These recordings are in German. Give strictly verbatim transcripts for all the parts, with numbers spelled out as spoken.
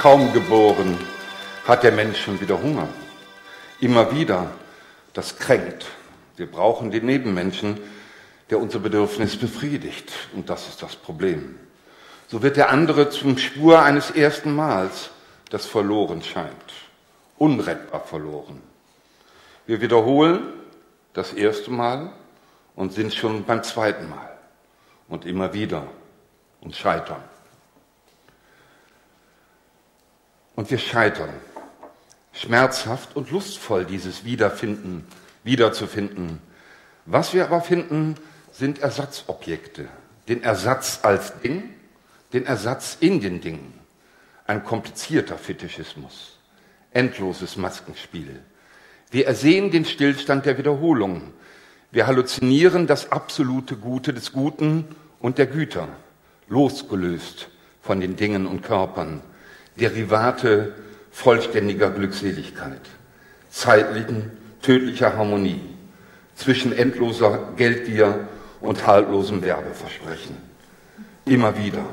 Kaum geboren hat der Mensch schon wieder Hunger. Immer wieder, das kränkt. Wir brauchen den Nebenmenschen, der unser Bedürfnis befriedigt. Und das ist das Problem. So wird der andere zum Spur eines ersten Mals, das verloren scheint. Unrettbar verloren. Wir wiederholen das erste Mal und sind schon beim zweiten Mal. Und immer wieder und scheitern. Und wir scheitern. Schmerzhaft und lustvoll, dieses Wiederfinden, wiederzufinden. Was wir aber finden, sind Ersatzobjekte. Den Ersatz als Ding, den Ersatz in den Dingen. Ein komplizierter Fetischismus. Endloses Maskenspiel. Wir ersehen den Stillstand der Wiederholung. Wir halluzinieren das absolute Gute des Guten und der Güter, losgelöst von den Dingen und Körpern, Derivate vollständiger Glückseligkeit, zeitlichen, tödlicher Harmonie, zwischen endloser Geldgier und haltlosem Werbeversprechen. Immer wieder.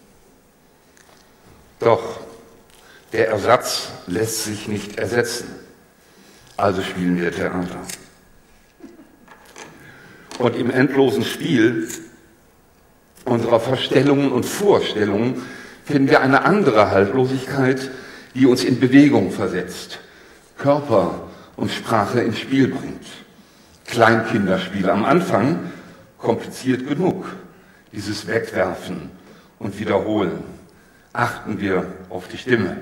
Doch der Ersatz lässt sich nicht ersetzen. Also spielen wir Theater. Und im endlosen Spiel unserer Verstellungen und Vorstellungen finden wir eine andere Haltlosigkeit, die uns in Bewegung versetzt, Körper und Sprache ins Spiel bringt. Kleinkinderspiele am Anfang, kompliziert genug, dieses Wegwerfen und Wiederholen. Achten wir auf die Stimme.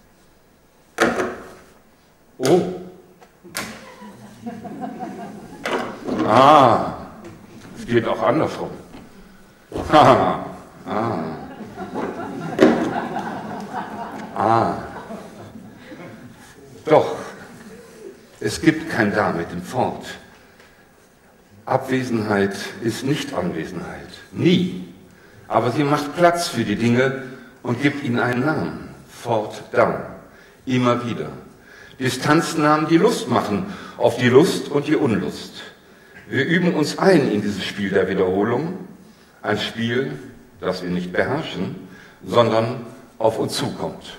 Oh. Ah, es geht auch andersrum. Ah, ah. Ah. Doch, es gibt kein Damit im Fort. Abwesenheit ist nicht Anwesenheit. Nie. Aber sie macht Platz für die Dinge und gibt ihnen einen Namen. Fortdown. Immer wieder. Distanznamen, die Lust machen auf die Lust und die Unlust. Wir üben uns ein in dieses Spiel der Wiederholung. Ein Spiel, das wir nicht beherrschen, sondern auf uns zukommt.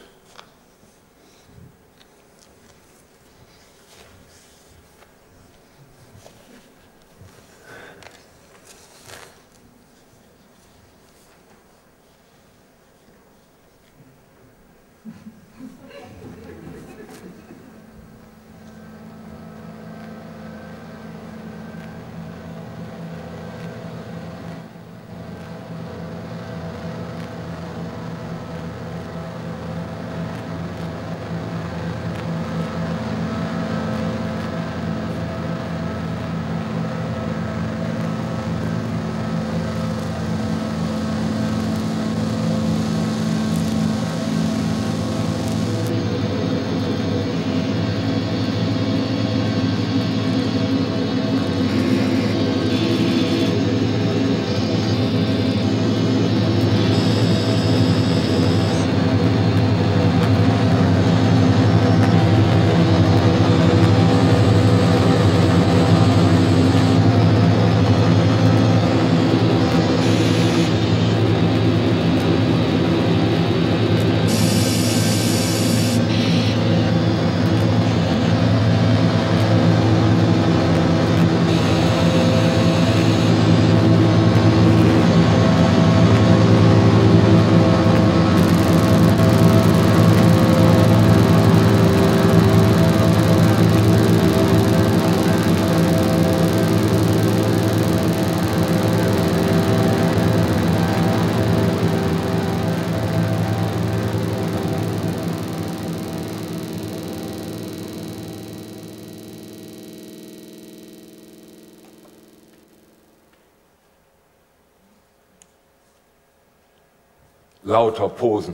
Lauter Posen.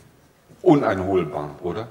Uneinholbar, oder?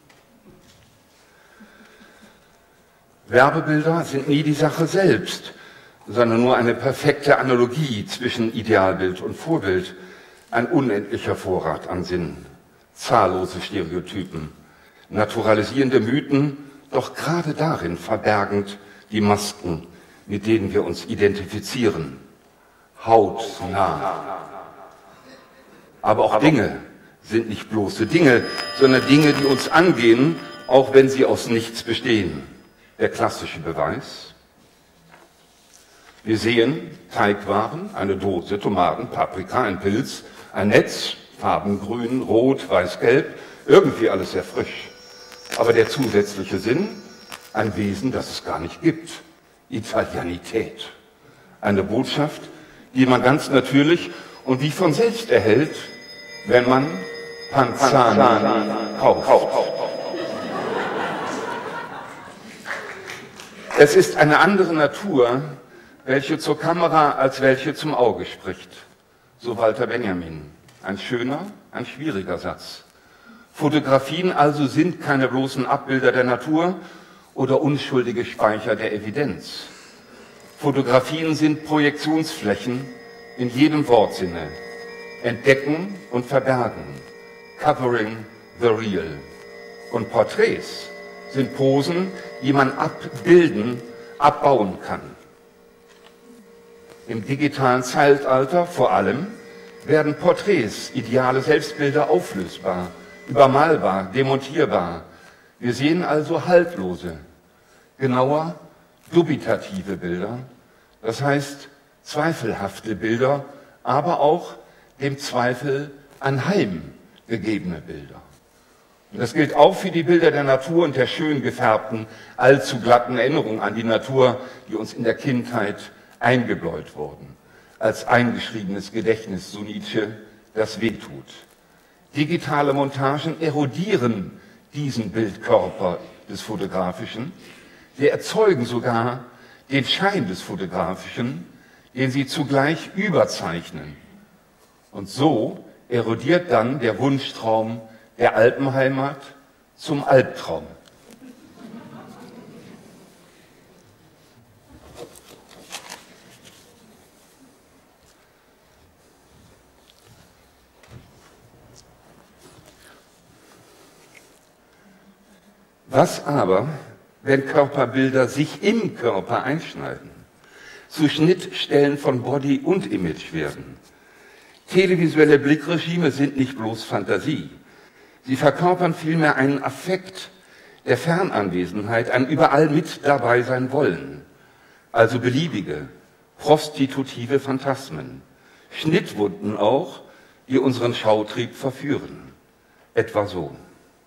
Werbebilder sind nie die Sache selbst, sondern nur eine perfekte Analogie zwischen Idealbild und Vorbild. Ein unendlicher Vorrat an Sinn, zahllose Stereotypen, naturalisierende Mythen, doch gerade darin verbergend die Masken, mit denen wir uns identifizieren. Hautnah. Aber auch Dinge sind nicht bloße Dinge, sondern Dinge, die uns angehen, auch wenn sie aus nichts bestehen. Der klassische Beweis: Wir sehen Teigwaren, eine Dose, Tomaten, Paprika, ein Pilz, ein Netz, Farben grün, rot, weiß, gelb, irgendwie alles sehr frisch. Aber der zusätzliche Sinn, ein Wesen, das es gar nicht gibt. Italianität. Eine Botschaft, die man ganz natürlich und wie von selbst erhält, wenn man Panzani kauft. Es ist eine andere Natur, welche zur Kamera als welche zum Auge spricht. So Walter Benjamin. Ein schöner, ein schwieriger Satz. Fotografien also sind keine bloßen Abbilder der Natur oder unschuldige Speicher der Evidenz. Fotografien sind Projektionsflächen in jedem Wortsinne. Entdecken und verbergen. Covering the real. Und Porträts sind Posen, die man abbilden, abbauen kann. Im digitalen Zeitalter vor allem werden Porträts, ideale Selbstbilder auflösbar, übermalbar, demontierbar. Wir sehen also haltlose, genauer dubitative Bilder, das heißt zweifelhafte Bilder, aber auch dem Zweifel anheimgegebene Bilder. Und das gilt auch für die Bilder der Natur und der schön gefärbten, allzu glatten Erinnerung an die Natur, die uns in der Kindheit eingebläut wurden, als eingeschriebenes Gedächtnis, so Nietzsche, das wehtut. Digitale Montagen erodieren diesen Bildkörper des Fotografischen. Sie erzeugen sogar den Schein des Fotografischen, den sie zugleich überzeichnen. Und so erodiert dann der Wunschtraum der Alpenheimat zum Albtraum. Was aber, wenn Körperbilder sich im Körper einschneiden, zu Schnittstellen von Body und Image werden? Televisuelle Blickregime sind nicht bloß Fantasie. Sie verkörpern vielmehr einen Affekt der Fernanwesenheit, ein überall mit dabei sein wollen. Also beliebige, prostitutive Phantasmen. Schnittwunden auch, die unseren Schautrieb verführen. Etwa so.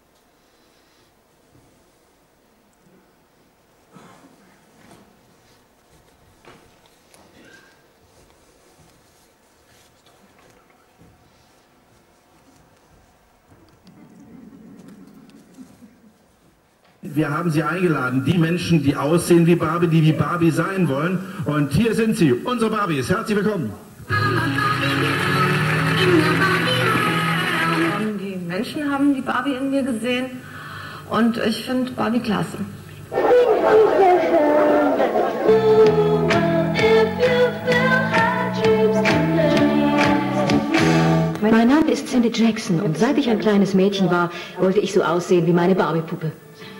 Wir haben Sie eingeladen, die Menschen, die aussehen wie Barbie, die wie Barbie sein wollen. Und hier sind sie, unsere Barbies. Herzlich willkommen. Die Menschen haben die Barbie in mir gesehen und ich finde Barbie klasse. Mein Name ist Cindy Jackson und seit ich ein kleines Mädchen war, wollte ich so aussehen wie meine Barbie-Puppe.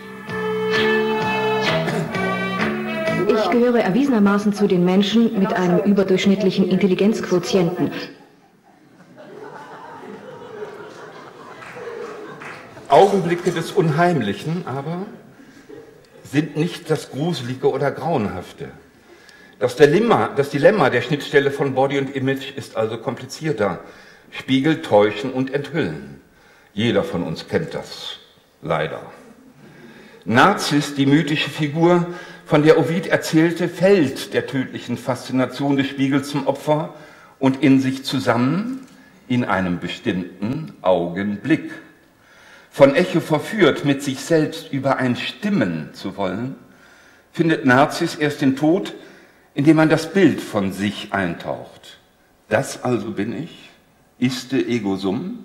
Ich gehöre erwiesenermaßen zu den Menschen mit einem überdurchschnittlichen Intelligenzquotienten. Augenblicke des Unheimlichen aber sind nicht das Gruselige oder Grauenhafte. Das Dilemma, das Dilemma der Schnittstelle von Body und Image ist also komplizierter. Spiegel, täuschen und enthüllen. Jeder von uns kennt das, leider. Narziss, die mythische Figur, von der Ovid erzählte, fällt der tödlichen Faszination des Spiegels zum Opfer und in sich zusammen in einem bestimmten Augenblick. Von Echo verführt, mit sich selbst übereinstimmen zu wollen, findet Narziss erst den Tod, indem man das Bild von sich eintaucht. Das also bin ich, iste ego sum.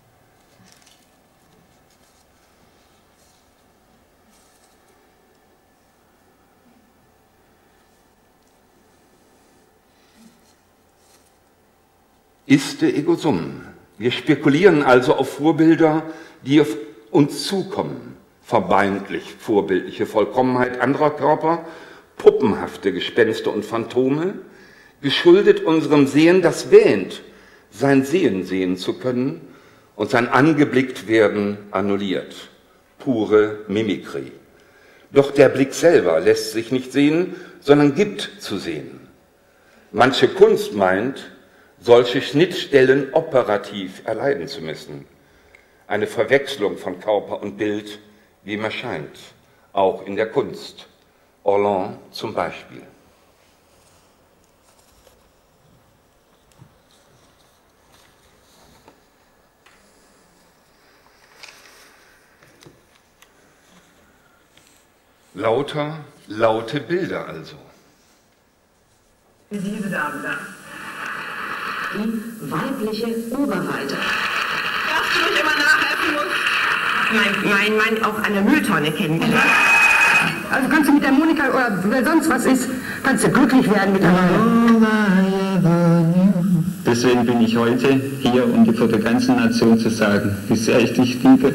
Iste ego sum. Wir spekulieren also auf Vorbilder, die auf uns zukommen. Vermeintlich vorbildliche Vollkommenheit anderer Körper, puppenhafte Gespenster und Phantome, geschuldet unserem Sehen, das wähnt, sein Sehen sehen zu können und sein Angeblicktwerden annulliert. Pure Mimikrie. Doch der Blick selber lässt sich nicht sehen, sondern gibt zu sehen. Manche Kunst meint, solche Schnittstellen operativ erleiden zu müssen. Eine Verwechslung von Körper und Bild, wie mir scheint, auch in der Kunst. Orlan zum Beispiel. Lauter, laute Bilder also. Diese Dame da. Die weibliche Oberweite. Dass du mich immer nachhelfen musst. Mein, mein Mann auf einer Mülltonne kennengelernt. Also kannst du mit der Monika oder wer sonst was ist, kannst du glücklich werden mittlerweile. Deswegen bin ich heute hier, um dir vor der ganzen Nation zu sagen, wie sehr ich dich liebe.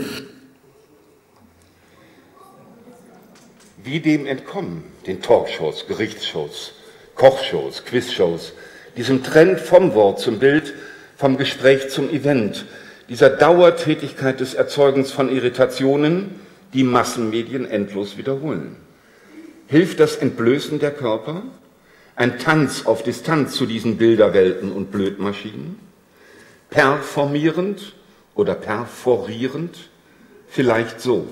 Wie dem entkommen, den Talkshows, Gerichtsshows, Kochshows, Quizshows, diesem Trend vom Wort zum Bild, vom Gespräch zum Event, dieser Dauertätigkeit des Erzeugens von Irritationen, die Massenmedien endlos wiederholen. Hilft das Entblößen der Körper? Ein Tanz auf Distanz zu diesen Bilderwelten und Blödmaschinen? Performierend oder perforierend? Vielleicht so.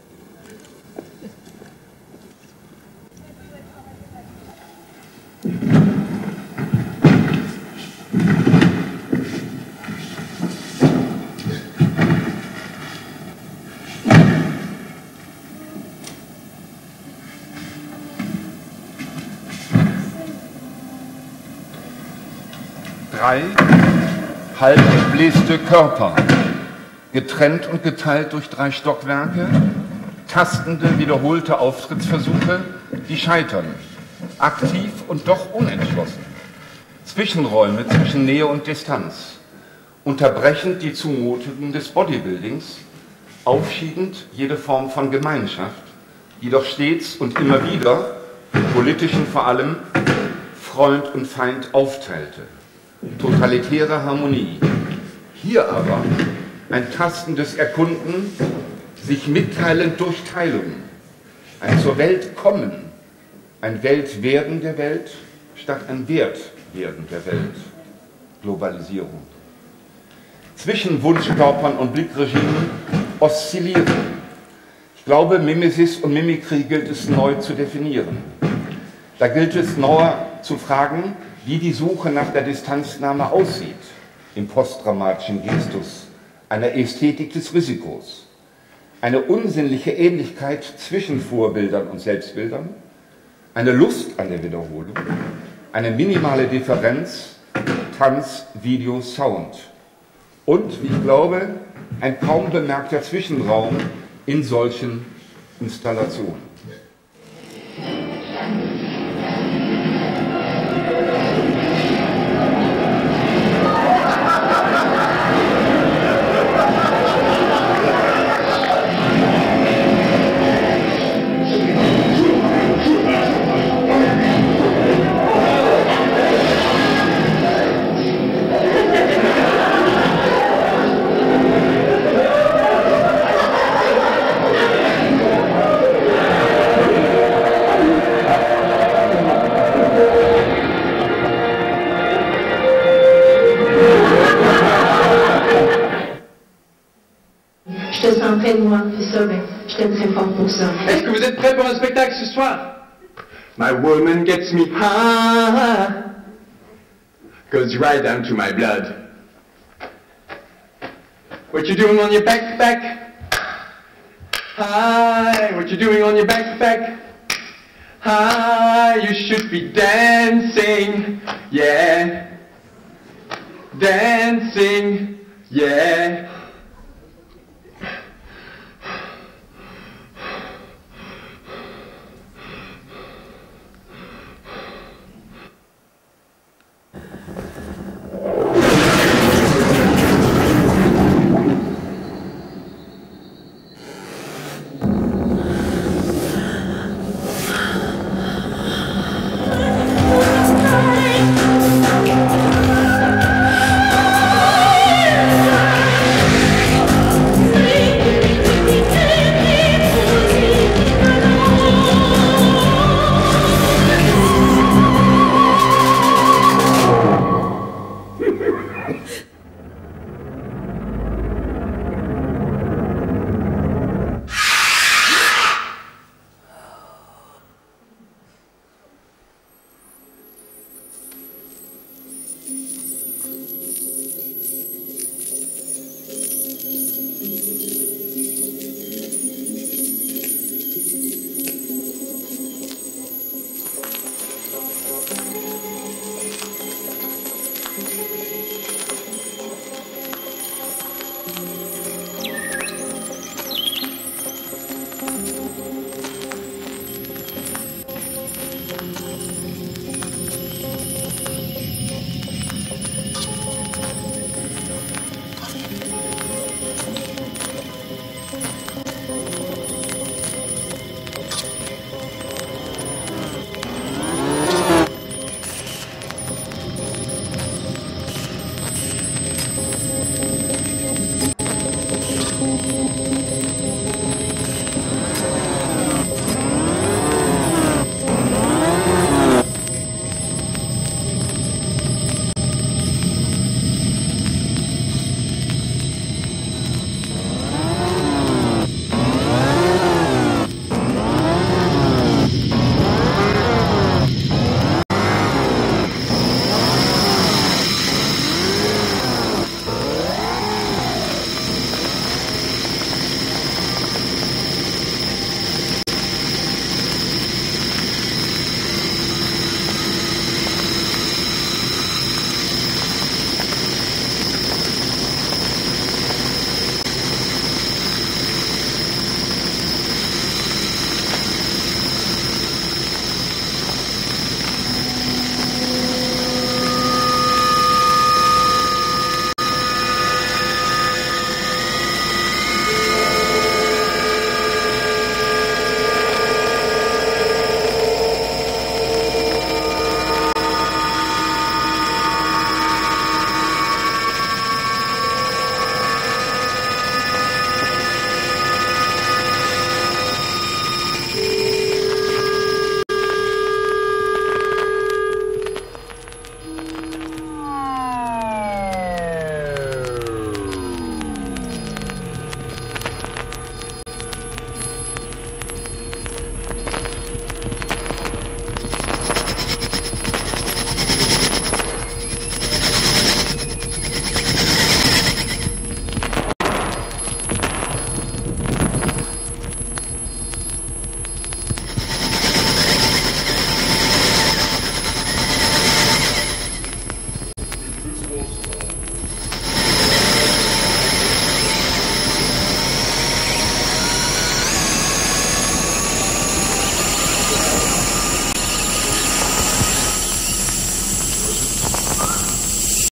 Drei halb entbläste Körper, getrennt und geteilt durch drei Stockwerke, tastende, wiederholte Auftrittsversuche, die scheitern, aktiv und doch unentschlossen. Zwischenräume zwischen Nähe und Distanz, unterbrechend die Zumutungen des Bodybuildings, aufschiebend jede Form von Gemeinschaft, die doch stets und immer wieder, im politischen vor allem, Freund und Feind aufteilte. Totalitäre Harmonie. Hier aber ein tastendes Erkunden, sich mitteilend durch Teilung, ein zur Welt kommen, ein Weltwerden der Welt statt ein Wertwerden der Welt. Globalisierung. Zwischen Wunschkörpern und Blickregimen oszillieren. Ich glaube, Mimesis und Mimikrie gilt es neu zu definieren. Da gilt es neu zu fragen, wie die Suche nach der Distanznahme aussieht, im postdramatischen Gestus, einer Ästhetik des Risikos, eine unsinnliche Ähnlichkeit zwischen Vorbildern und Selbstbildern, eine Lust an der Wiederholung, eine minimale Differenz, Tanz, Video, Sound und, wie ich glaube, ein kaum bemerkter Zwischenraum in solchen Installationen. Est-ce que vous êtes prêts pour un spectacle ce soir? My woman gets me high, goes right down to my blood. What you doing on your backpack? Hi, what you doing on your backpack? Hi, you should be dancing, yeah. Dancing, yeah.